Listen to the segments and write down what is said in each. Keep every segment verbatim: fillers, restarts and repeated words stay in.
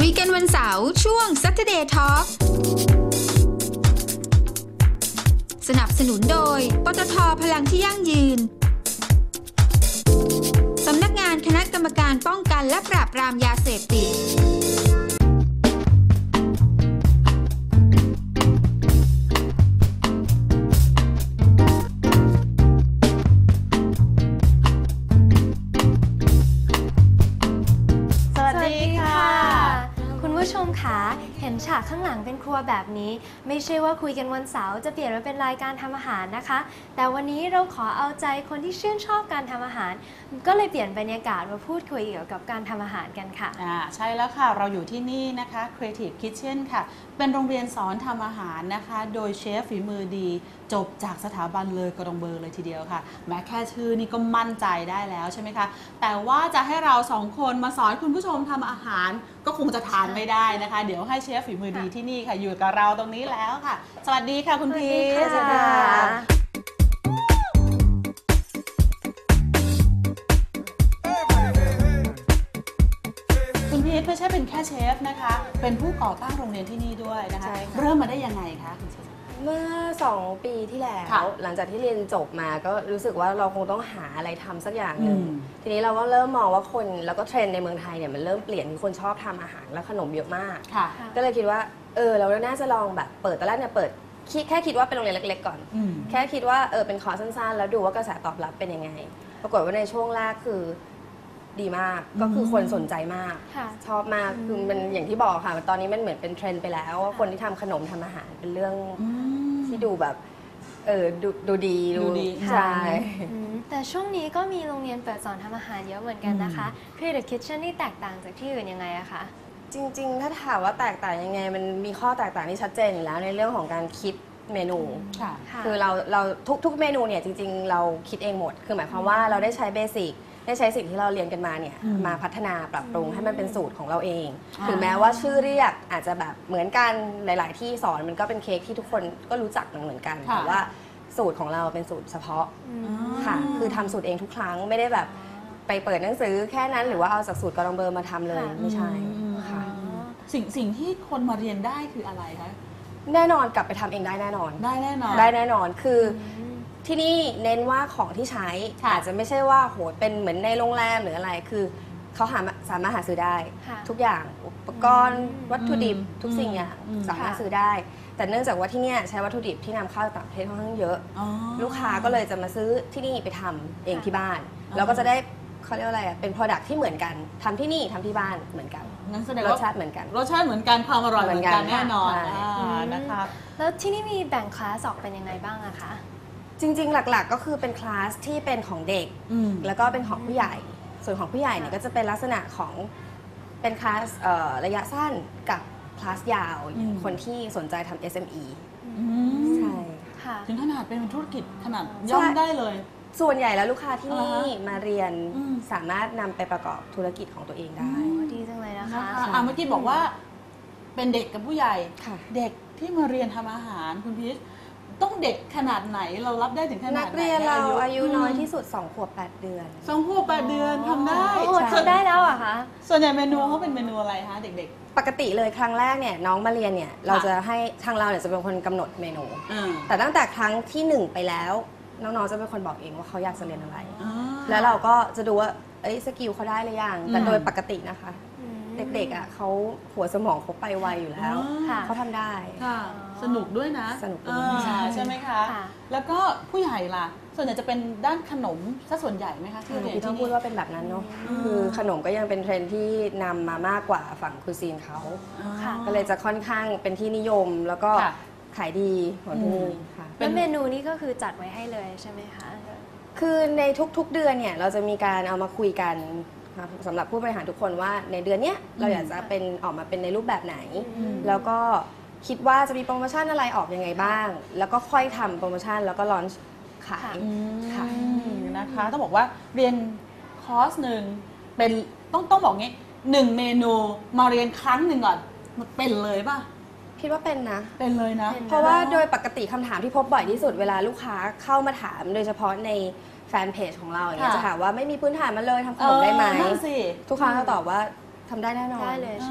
ยกันวันเสาร์ช่วง Saturday Talk สนับสนุนโดยปตท.พลังที่ยั่งยืนสำนักงานคณะกรรมการป้องกันและปราบปรามยาเสพติดชมคะเห็นฉากข้างหลังเป็นครัวแบบนี้ไม่ใช่ว่าคุยกันวันเสาร์จะเปลี่ยนมาเป็นรายการทำอาหารนะคะแต่วันนี้เราขอเอาใจคนที่ชื่นชอบการทำอาหารก็เลยเปลี่ยนบรรยากาศมาพูดคุยเกี่ยวกับการทำอาหารกันค่ะอ่าใช่แล้วค่ะเราอยู่ที่นี่นะคะ Creative Kitchen ค่ะเป็นโรงเรียนสอนทำอาหารนะคะโดยเชฟฝีมือดีจบจากสถาบันเลยกระดองเบอร์เลยทีเดียวค่ะแม้แค่ชื่อนี่ก็มั่นใจได้แล้วใช่ไหมคะแต่ว่าจะให้เราสองคนมาสอนคุณผู้ชมทำอาหารก็คงจะทานไม่ได้นะคะเดี๋ยวให้เชฟฝีมือดีที่นี่ค่ะอยู่กับเราตรงนี้แล้วค่ะสวัสดีค่ะคุณพีชสวัสดีค่ะคุณพีชไม่ใช่เป็นแค่เชฟนะคะเป็นผู้ก่อตั้งโรงเรียนที่นี่ด้วยนะคะเริ่มมาได้ยังไงคะคุณเชฟเมื่อสองปีที่แล้วหลังจากที่เรียนจบมาก็รู้สึกว่าเราคงต้องหาอะไรทำสักอย่างหนึ่งทีนี้เราก็เริ่มมองว่าคนแล้วก็เทรนด์ในเมืองไทยเนี่ยมันเริ่มเปลี่ยนมีคนชอบทำอาหารและขนมเยอะมากก็เลยคิดว่าเออเราน่าจะลองแบบเปิดตอนแรกเนี่ยเปิดแค่คิดว่าเป็นโรงเรียนเล็กๆก่อนแค่คิดว่าเออเป็นคอร์สสั้นๆแล้วดูว่ากระแสตอบรับเป็นยังไงปรากฏว่าในช่วงแรกคือดีมากก็คือคนสนใจมากชอบมากคือมันอย่างที่บอกค่ะตอนนี้มันเหมือนเป็นเทรนด์ไปแล้วว่าคนที่ทำขนมทำอาหารเป็นเรื่องที่ดูแบบเออดูดูดีดูดีใช่แต่ช่วงนี้ก็มีโรงเรียนเปิดสอนทำอาหารเยอะเหมือนกันนะคะ Creative Kitchen นี่แตกต่างจากที่อื่นยังไงอะคะจริงๆถ้าถามว่าแตกต่างยังไงมันมีข้อแตกต่างที่ชัดเจนอยู่แล้วในเรื่องของการคิดเมนูคือเราเราทุกทุกเมนูเนี่ยจริงๆเราคิดเองหมดคือหมายความว่าเราได้ใช้เบสิกได้ใช้สิ่งที่เราเรียนกันมาเนี่ยมาพัฒนาปรับปรุงให้มันเป็นสูตรของเราเองถึงแม้ว่าชื่อเรียกอาจจะแบบเหมือนกันหลายๆที่สอนมันก็เป็นเค้กที่ทุกคนก็รู้จักเหมือนกันแต่ว่าสูตรของเราเป็นสูตรเฉพาะค่ะคือทำสูตรเองทุกครั้งไม่ได้แบบไปเปิดหนังสือแค่นั้นหรือว่าเอาจากสูตรกอร์ดองเบอร์มาทำเลยไม่ใช่ค่ะสิ่งสิ่งที่คนมาเรียนได้คืออะไรคะแน่นอนกลับไปทำเองได้แน่นอนได้แน่นอนได้แน่นอนคือที่นี่เน้นว่าของที่ใช้อาจจะไม่ใช่ว่าโหเป็นเหมือนในโรงแรมหรืออะไรคือเขาหาสามารถหาซื้อได้ทุกอย่างอุปกรณ์วัตถุดิบทุกสิ่งอย่างสามารถซื้อได้แต่เนื่องจากว่าที่นี่ใช้วัตถุดิบที่นำเข้าจากต่างประเทศค่อนข้างเยอะลูกค้าก็เลยจะมาซื้อที่นี่ไปทำเองที่บ้านแล้วก็จะได้เขาเรียกว่าอะไรเป็น product ที่เหมือนกันทำที่นี่ทำที่บ้านเหมือนกันรสชาติเหมือนกันรสชาติเหมือนกันความอร่อยเหมือนกันแน่นอนนะคะแล้วที่นี่มีแบ่งคลาสออกเป็นยังไงบ้างอะคะจริงๆหลักๆก็คือเป็นคลาสที่เป็นของเด็กแล้วก็เป็นของผู้ใหญ่ส่วนของผู้ใหญ่เนี่ยก็จะเป็นลักษณะของเป็นคลาสระยะสั้นกับคลาสยาวคนที่สนใจทำ เอส เอ็ม อี ใช่ค่ะถึงขนาดเป็นธุรกิจขนาดย่อมได้เลยส่วนใหญ่แล้วลูกค้าที่นี่มาเรียนสามารถนำไปประกอบธุรกิจของตัวเองได้ดีจังเลยนะคะเมื่อกี้บอกว่าเป็นเด็กกับผู้ใหญ่เด็กที่มาเรียนทำอาหารคุณพีชต้องเด็กขนาดไหนเรารับได้ถึงขนาดไหนนักเรียนเราอายุน้อยที่สุดสองขวบแปดเดือนสองขวบแปดเดือนทำได้ทำได้แล้วอะคะส่วนใหญ่เมนูเขาเป็นเมนูอะไรคะเด็กๆปกติเลยครั้งแรกเนี่ยน้องมาเรียนเนี่ยเราจะให้ทางเราเนี่ยจะเป็นคนกำหนดเมนูแต่ตั้งแต่ครั้งที่หนึ่งไปแล้วน้องๆจะเป็นคนบอกเองว่าเขาอยากจะเรียนอะไรแล้วเราก็จะดูว่าเอ้ยสกิลเขาได้หรือยังแต่โดยปกตินะคะเด็กๆอ่ะเขาหัวสมองเขาไปไวอยู่แล้วเขาทำได้สนุกด้วยนะสนุกใช่ไหมคะแล้วก็ผู้ใหญ่ล่ะส่วนใหญ่จะเป็นด้านขนมซะส่วนใหญ่ไหมคะที่เรียนที่ต้องพูดว่าเป็นแบบนั้นเนาะคือขนมก็ยังเป็นเทรนด์ที่นำมามากกว่าฝั่งคูซีนเขาก็เลยจะค่อนข้างเป็นที่นิยมแล้วก็ขายดีของที่นี่ค่ะแล้วเมนูนี้ก็คือจัดไว้ให้เลยใช่ไหมคะคือในทุกๆเดือนเนี่ยเราจะมีการเอามาคุยกันสำหรับผู้บริหารทุกคนว่าในเดือนนี้เราอยากจะเป็นออกมาเป็นในรูปแบบไหนแล้วก็คิดว่าจะมีโปรโมชั่นอะไรออกยังไงบ้างแล้วก็ค่อยทำโปรโมชั่นแล้วก็ลอนช์ขายค่ะนะคะต้องบอกว่าเรียนคอร์สหนึ่งเป็นต้องต้องบอกงี้หนึ่งเมนูมาเรียนครั้งหนึ่งก่อนมันเป็นเลยป่ะคิดว่าเป็นนะเป็นเลยนะเพราะว่าโดยปกติคำถามที่พบบ่อยที่สุดเวลาลูกค้าเข้ามาถามโดยเฉพาะในแฟนเพจของเราอย่างเงี้ยจะถามว่าไม่มีพื้นฐานมาเลยทำขนมได้ไหมทุกครั้งเขาตอบว่าทำได้แน่นอนได้เลยใช่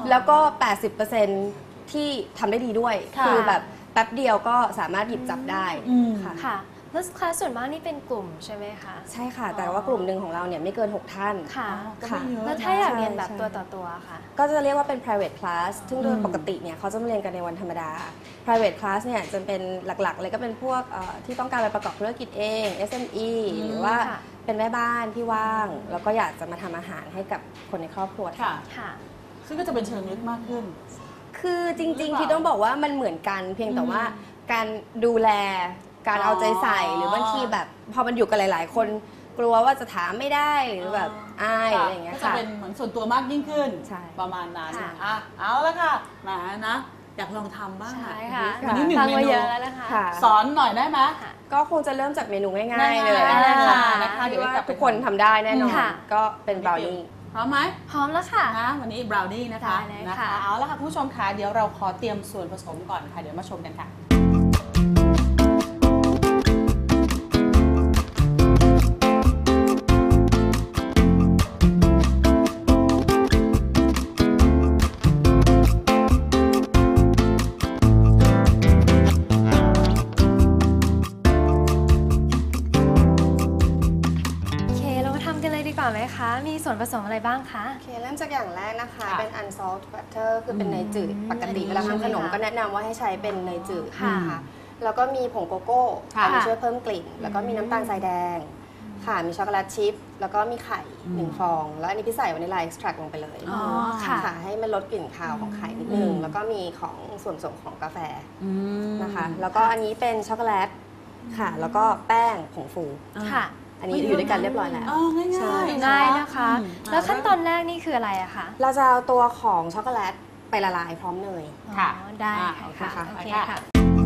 แล้วก็ แปดสิบเปอร์เซ็นต์ ที่ทำได้ดีด้วยค่ะคือแบบแป๊บเดียวก็สามารถหยิบจับได้อืมค่ะค่ะแล้วคลาสส่วนมากนี่เป็นกลุ่มใช่ไหมคะใช่ค่ะ แต่ว่ากลุ่มหนึ่งของเราเนี่ยไม่เกิน หก ท่านค่ะก็ไม่เยอะแล้วถ้าอยากเรียนแบบใช่ตัวต่อตัวค่ะก็จะเรียกว่าเป็น private class ซึ่งโดยอืมปกติเนี่ยเขาจะมาเรียนกันในวันธรรมดา private class เนี่ยจะเป็นหลักๆ เลยก็เป็นพวกเอ่อที่ต้องการไปประกอบธุรกิจเอง เอส เอ็ม อี หรือว่าค่ะเป็นแม่บ้านที่ว่าง แล้วก็อยากจะมาทำอาหารให้กับคนในครอบครัวค่ะค่ะซึ่งก็จะเป็นเชิงลึกมากขึ้นคือจหรืริอง เปล่าๆที่ต้องบอกว่ามันเหมือนกัน เพียงแต่อืมว่าการดูแลการเอาใจใส่อ๋อหรือบางทีแบบพอมันอยู่กันหลาย ๆ คนกลัวว่าจะถามไม่ได้หรือแบบอายค่ะอะไรอย่างเงี้ยก็จะค่ะเป็นเหมือนส่วนตัวมากยิ่งขึ้นใช่ประมาณนั้นค่ะอ่ะเอาละค่ะแหมนะ อยากลองทำบ้างใช่อ่ะค่ะวันนี้หนึ่งฟังเมมานูเยอะแล้วนะคะค่ะสอนหน่อยได้ไหมก็คงจะเริ่มจากเมนูง่ายง่ายๆๆเลยเลยค่ะนะคะเดี๋ที่ยวว่ากลับไปทุกคนทำได้แน่นอนค่ะก็เป็นบราวนี่พร้อมไหมพร้อมแล้วค่ะนะวันนี้บราวนี่นะคะได้เลยนะค่ะคะเอาละค่ะคุณผู้ชมคะเดี๋ยวเราขอเตรียมส่วนผสมก่อนค่ะเดี๋ยวมาชมกันค่ะโอเค เรามาทำกันเลยดีกว่าไหมคะ มีส่วนผสมอะไรบ้างคะโอเคเริ่มจากอย่างแรกนะคะค่ะเป็น unsalt butter คือเป็นเนยจืดอืมปกติอันนี้เวลาทำขนมใช่ไหมคะก็แนะนำว่าให้ใช้เป็นเนยจืดค่ะนะคะแล้วก็มีผงโกโก้ค่ะอันนี้ช่วยเพิ่มกลิ่น แล้วก็มีน้ำตาลทรายแดง ค่ะ มีช็อกโกแลตชิพ แล้วก็มีไข่หนึ่งฟอง แล้วอันนี้พี่ใส่วานิลลาเอ็กซ์ตรัลงไปเลยอ๋อค่ะค่ะ ให้มันลดกลิ่นคาวของไข่นิดนึงอืมแล้วก็มีของส่วนผสมของกาแฟอืมนะคะ แล้วก็อันนี้เป็นช็อกโกแลต ค่ะ แล้วก็แป้งผงฟูค่ะอันนี้อยู่ด้วยกันเรียบร้อยแล้วอ๋อง่ายๆใช่ง่ายนะคะอืมแล้วขั้นตอนแรกนี่คืออะไรอะคะเราจะเอาตัวของช็อกโกแลตไปละลายพร้อมเนยค่ะอ๋อได้อ่าค่ะโอเคค่ะโอเคค่ะค่ะ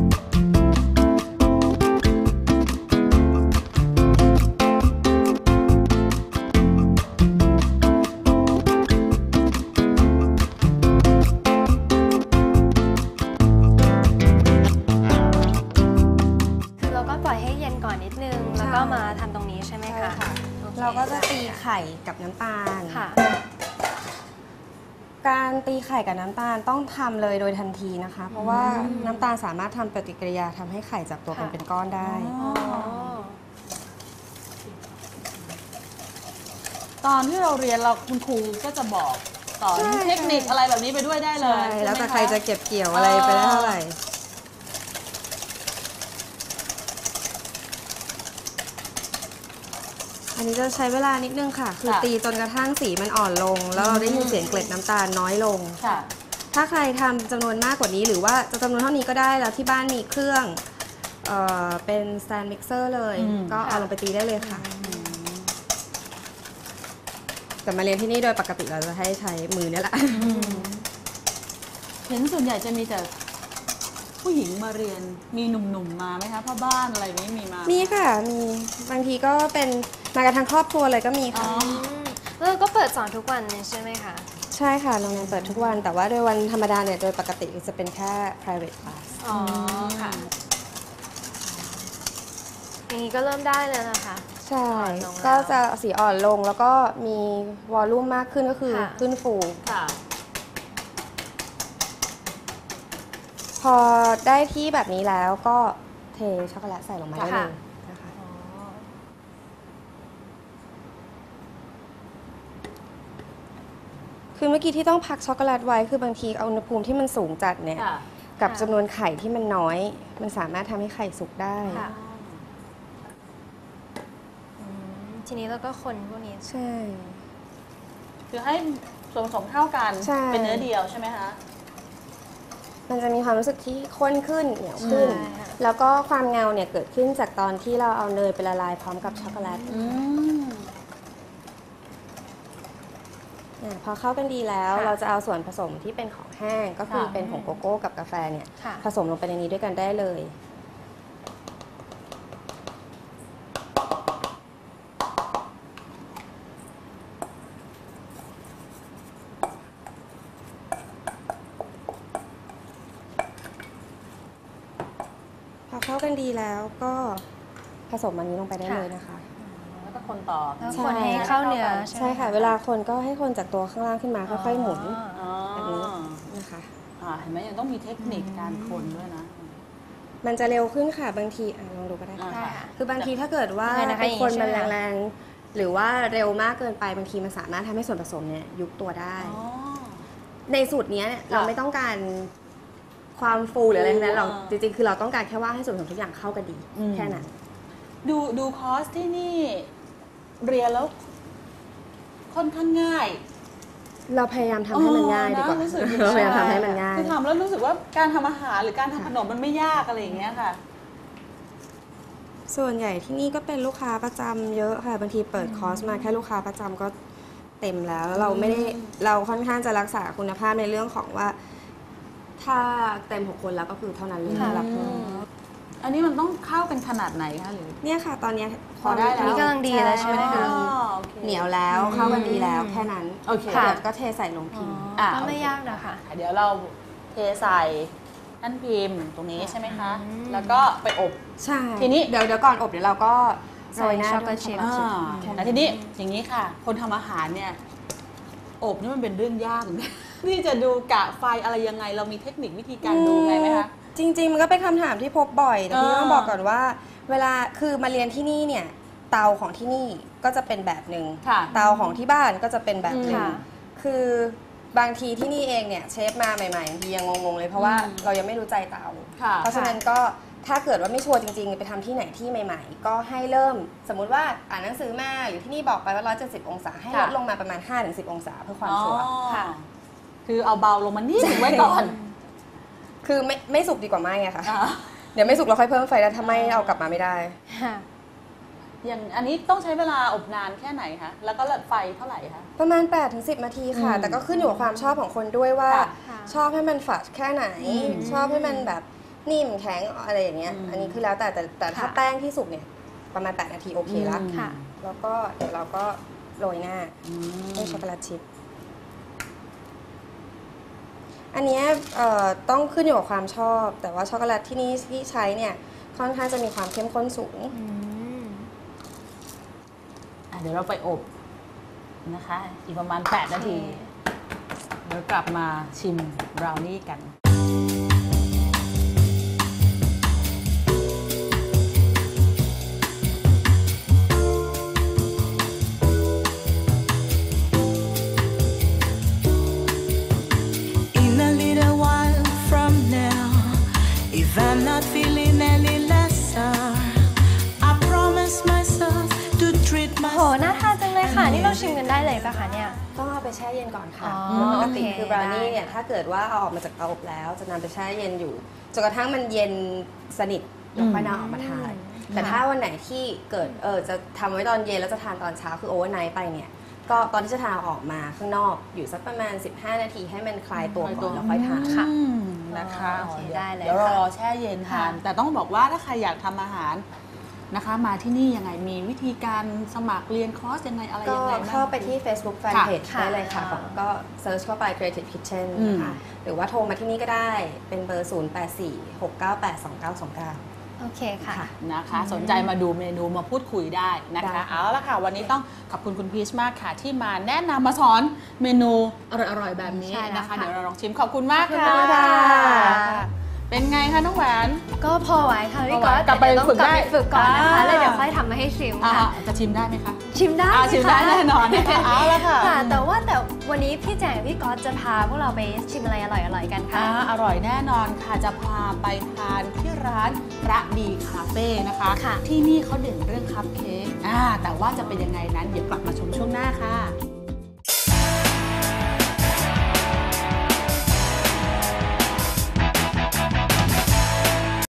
คือเราก็ปล่อยให้เย็นก่อนนิดนึง แล้วก็มาทำตรงนี้ใช่ไหมใช่คะค่ะโอคเราก็จะตีไข่กับน้ำตาลค่ะการตีไข่กับน้ำตาลต้องทำเลยโดยทันทีนะคะ เพราะว่าน้ำตาลสามารถทำปฏิกิริยาทำให้ไข่จับตัวกันค่ะเป็นก้อนได้อ๋ออ๋อตอนที่เราเรียนเราคุณครูก็จะบอกสอนใช่เทคนิคอะไรแบบนี้ไปด้วยได้เลยใช่ใช่ไหมแล้วแต่คะใครจะเก็บเกี่ยวอะไรไปได้เท่าไหร่ อันนี้จะใช้เวลานิดนึงค่ะ คือค่ะตีจนกระทั่งสีมันอ่อนลง แล้วเราได้ยินเสียงเกล็ดน้ำตาลน้อยลงค่ะถ้าใครทำจำนวนมากกว่านี้หรือว่าจะจำนวนเท่านี้ก็ได้แล้วที่บ้านมีเครื่องเอ่อเป็น stand mixer เลยอืมก็เอาลงไปตีได้เลยค่ะ แต่มาเรียนที่นี่โดยปกติเราจะให้ใช้มือเนี่ยแหละเห็นส่วนใหญ่จะมีแต่ผู้หญิงมาเรียนมีหนุ่มๆมาไหมคะพ่อบ้านอะไรแบบนี้มีมามีค่ะ มีบางทีก็เป็นมากันทั้งครอบครัวเลยก็มีอ๋อค่ะอืมแล้วเราก็เปิดสอนทุกวันเลยใช่ไหมคะใช่ค่ะโรงเรียนเปิดทุกวัน แต่ว่าโดยวันธรรมดาเนี่ยโดยปกติจะเป็นแค่ private class อ๋อค่ะ อย่างนี้ก็เริ่มได้แล้วนะคะใช่อ่อนลงแล้วก็จะสีอ่อนลงแล้วก็มีวอลลุ่มมากขึ้นก็คือค่ะขึ้นฟูค่ะพอได้ที่แบบนี้แล้วก็เทช็อกโกแลตใส่ลงมาได้เลค่ะยนะคะอ๋อคือเมื่อกี้ที่ต้องพักช็อกโกแลตไว้คือบางทีเอาอุณหภูมิที่มันสูงจัดเนี่ยค่ะกับค่ะจำนวนไข่ที่มันน้อย มันสามารถทำให้ไข่สุกได้ค่ะ อืมทีนี้เราก็คนพวกนี้ใช่คือให้ส่วนผสมเท่ากันใช่เป็นเนื้อเดียวใช่ไหมคะมันจะมีความรู้สึกที่ข้นขึ้นเหนียวขึ้นใช่ค่ะแล้วก็ความเงาเนี่ยเกิดขึ้นจากตอนที่เราเอาเนยไปละลายพร้อมกับช็อกโกแลตอืมอ่าพอเข้ากันดีแล้วค่ะเราจะเอาส่วนผสมที่เป็นของแห้งก็คือค่ะเป็นผงโกโก้กับกาแฟเนี่ยค่ะผสมลงไปในนี้ด้วยกันได้เลย พอเข้ากันดีแล้วก็ผสมอันนี้ลงไปได้ค่ะเลยนะคะแล้วก็คนต่อแล้วคนให้เข้าเนื้อใช่ไหมใช่ค่ะ เวลาคนก็ให้คนจากตัวข้างล่างขึ้นมาค่อยๆหมุนอ๋อแบบนี้นะคะอ่าเห็นไหมยังต้องมีเทคนิคการคนด้วยนะมันจะเร็วขึ้นค่ะบางทีอ่ะลองดูก็ได้ค่ะได้ค่ะคือบางทีถ้าเกิดว่ายังไงนะคะเป็นคนอย่างนี้มันใช่ไหมแรงๆหรือว่าเร็วมากเกินไปบางทีมันสามารถทำให้ส่วนผสมเนี่ยยุบตัวได้อ๋อในสูตรเนี้ยเนี่ยเราไม่ต้องการความฟูหรืออะไรทั้งนั้นเราอ่าจริงๆ คือเราต้องการแค่ว่าให้ส่วนผสมทุกอย่างเข้ากันดีอืมแค่นั้นดูดูคอร์สที่นี่เรียนแล้วค่อนข้างง่ายเราพยายามทำให้มันง่ายดีกว่าเออนะรู้สึกเราพยายามทำให้มันง่ายคือทำแล้วรู้สึกว่าการทำอาหารหรือการทำขนมมันไม่ยากอะไรอย่างเงี้ยค่ะส่วนใหญ่ที่นี่ก็เป็นลูกค้าประจำเยอะค่ะบางทีเปิดคอร์สมาแค่ลูกค้าประจำก็เต็มแล้วแล้วเราไม่ได้เราค่อนข้างจะรักษาคุณภาพในเรื่องของว่า ถ้าเต็มหกคนแล้วก็คือเท่านั้นเลยค่ะรับเพิ่มอันนี้มันต้องเข้าเป็นขนาดไหนคะหรือเนี่ยค่ะ ตอนเนี้ยพอได้แล้วอันนี้กำลังดีแล้วใช่ไหมคะอ๋อโอคเหนียวแล้วเข้ากันดีแล้วแค่นั้นโอเคเดี๋ยวก็เทใส่ลงพิมพ์อ่ะก็ไม่โอเคยากนะคะเดี๋ยวเราเทใส่แท่านพิมพ์ตรงนี้ใช่ไหมคะอืมแล้วก็ไปอบใช่ทีนี้เดี๋ยวเดี๋ยวก่อนอบเดี๋ยวเราก็โรยหน้าใส่ช็อกโกด้วยชิพช็อกโกอ่าชิพแล้วทีนี้อย่างนี้ค่ะ คนทำอาหารเนี่ยอบนี่มันเป็นเรื่องยากเหมือนกัน ที่จะดูกะไฟอะไรยังไง เรามีเทคนิควิธีการดูไงไหมคะจริงๆ มันก็เป็นคำถามที่พบบ่อย แต่พี่อ่าต้องบอกก่อนว่า เวลาคือมาเรียนที่นี่เนี่ย เตาของที่นี่ก็จะเป็นแบบหนึ่งค่ะเตาของที่บ้านก็จะเป็นแบบหนึ่งค่ะคือบางทีที่นี่เองเนี่ยเชฟมาใหม่ๆบางทียังงงๆเลยเพราะว่าอืมเรายังไม่รู้ใจเตาค่ะเพราะฉะนั้นก็ถ้าเกิดว่าไม่ชัวร์จริงๆ ไปทำที่ไหนที่ใหม่ๆ ก็ให้เริ่มสมมุติว่าอ่านหนังสือมาหรือที่นี่บอกไปว่าหนึ่งร้อยเจ็ดสิบองศาให้ลดลงมาประมาณ ห้าถึงสิบ องศาเพื่อความชัวร์อ๋อค่ะคือเอาเบาลงมานิดหนึ่งไว้ก่อนคือไม่ไม่สุกดีกว่าไม่ไงคะอ่าเดี๋ยวไม่สุกเราค่อยเพิ่มไฟแล้วถ้าไม่เอากลับมาไม่ได้ค่ะอย่างอันนี้ต้องใช้เวลาอบนานแค่ไหนคะแล้วก็ไฟเท่าไหร่คะประมาณ แปดถึงสิบ นาทีค่ะอืมแต่ก็ขึ้นอยู่กับความชอบของคนด้วยว่าค่ะค่ะชอบให้มันฝาดแค่ไหนอืมชอบให้มันแบบนิ่มแข็งอะไรอย่างเงี้ยอืมอันนี้คือแล้วแต่แต่แต่ถ้าค่ะแป้งที่สุกเนี่ยประมาณ แปด นาทีโอเคละอืมค่ะแล้วก็เดี๋ยวเราก็โรยหน้าอืมด้วยช็อกโกแลตชิพ อันเนี้ยเอ่อต้องขึ้นอยู่กับความชอบ แต่ว่าช็อกโกแลตที่นี่ที่ใช้เนี่ยค่อนข้างจะมีความเข้มข้นสูงอืมอ่ะเดี๋ยวเราไปอบนะคะ อีกประมาณ แปด นาที เดี๋ยวกลับมาชิมบราวนี่กัน In a little while from now, if I'm not feeling any lesser, I promise myself to treat โห myself. น่าทานจังเลยค่ะ นี่เราชิมกันได้เลยปะคะเนี่ยต้องเอาไปแช่เย็นก่อนค่ะอ๋อแล้วปกติโอเคคือบราวนี่ได้เนี่ยถ้าเกิดว่าเอาออกมาจากเตาอบแล้ว จะนำไปแช่เย็นอยู่จนกระทั่งมันเย็นสนิทแล้วค่อยนำออกมาทาน แต่ถ้าวันไหนที่เกิดเออจะทำไว้ตอนเย็นแล้วจะทานตอนเช้าคือโอเวอร์ไนท์ไปเนี่ยก็ตอนที่จะทานเอาออกมาข้างนอกอยู่สักประมาณ สิบห้า นาทีให้มันคลายตัวก่อนแล้วค่อยทานค่ะอืมนะคะโอเคดี๋วได้เลยเดี๋ยวเราค่ะรอแช่เย็นทานค่ะแต่ต้องบอกว่าถ้าใครอยากทำอาหารนะคะ มาที่นี่ยังไงมีวิธีการสมัครเรียนคอร์สยังไงอะไรก็ยังไงบ้างเข้าไปที่ Facebook ค่ะ Fanpage ค่ะได้เลยค่ะอ่าก็เซิร์ชเข้าไป Creative Kitchen อืมนะคะหรือว่าโทรมาที่นี่ก็ได้เป็นเบอร์ ศูนย์ แปด สี่ หก เก้า แปด สอง เก้า สอง เก้าโอเคค่ะนะคะ สนใจมาดูเมนูมาพูดคุยได้นะได้คะค่ะเอาละค่ะ วันนี้ต้องขอบคุณคุณพีชมากค่ะ ที่มาแนะนำมาสอนเมนูอร่อยๆแบบนี้ใช่แล้วนะคะค่ะเดี๋ยวเราลองชิมขอบคุณมากขอบค่ะคุณค่ะเป็นไงคะน้องแหวนก็พอไหวค่ะพี่พอไหวก๊อตกลับไปเดี๋ยวต้องฝึกกลับได้ไปฝึกก่อนนะคะอ่าแล้วเดี๋ยวค่อยทำมาให้ชิมอ่าค่ะจะชิมได้ไหมคะชิมได้อ่าชิมได้ค่ะแน่นอนนะคะเอาละค่ะค่ะ แต่ว่าแต่วันนี้พี่แจงกับพี่ก๊อตจะพาพวกเราไปชิมอะไรอร่อยๆกันค่ะอ่าอร่อยแน่นอนค่ะจะพาไปทานที่ร้านระดีคาเฟ่นะคะค่ะที่นี่เขาเด่นเรื่องคัพเค้กอ่าแต่ว่าจะเป็นยังไงนั้นเดี๋ยวกลับมาชมช่วงหน้าค่ะ